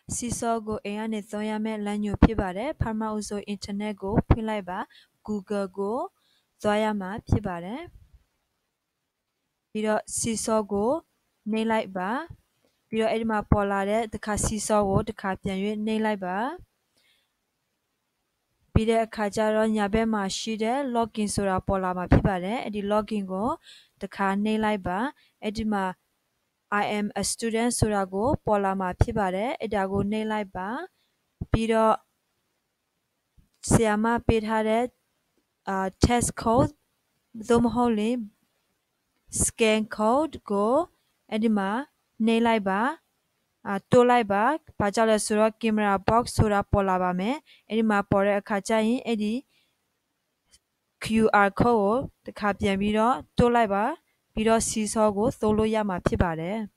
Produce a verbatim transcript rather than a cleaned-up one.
စီဆောကိုအိမ်ကနေသုံးရမယ့်လမ်းညွှန်ဖြစ်ပါတယ်ပထမဦးဆုံးအင်တာနက်ကိုဖွင့်လိုက်ပါ Google ကိုသွားရမှာဖြစ်ပါတယ်ပြီးတော့စီဆောကိုနှိပ်လိုက်ပါပြီးတော့အဲ့ဒီမှာပေါ်လာတဲ့တစ်ခါစီဆောကိုတစ်ခါပြန်၍နှိပ်လိုက်ပါပြီးတဲ့အခါကျတော့ညာဘက်မှာရှိတဲ့ login ဆိုတာပေါ်လာမှာဖြစ်ပါတယ်အဲ့ဒီ login ကိုတစ်ခါနှိပ်လိုက်ပါအဲ့ဒီမှာ I am a student ဆိုတာကိုပေါ်လာမှာဖြစ်ပါတယ်အဲ့ဒါကိုနှိပ်လိုက်ပါပြီးတော့ဆရာမပေးထားတဲ့အာ test code သို့မဟုတ်ရင် scan code ကိုအဲ့ဒီမှာနှိပ်လိုက်ပါအာတိုးလိုက်ပါဘာကြောင့်လဲဆိုတော့ camera box ဆိုတာပေါ်လာပါမယ်အဲ့ဒီမှာပေါ်တဲ့အခါကျရင်အဲ့ဒီ Q R code ကိုတစ်ခါပြန်ပြီးတော့တိုးလိုက်ပါပြီးတော့စီဆောကိုသုံးလို့ရမှာဖြစ်ပါတယ်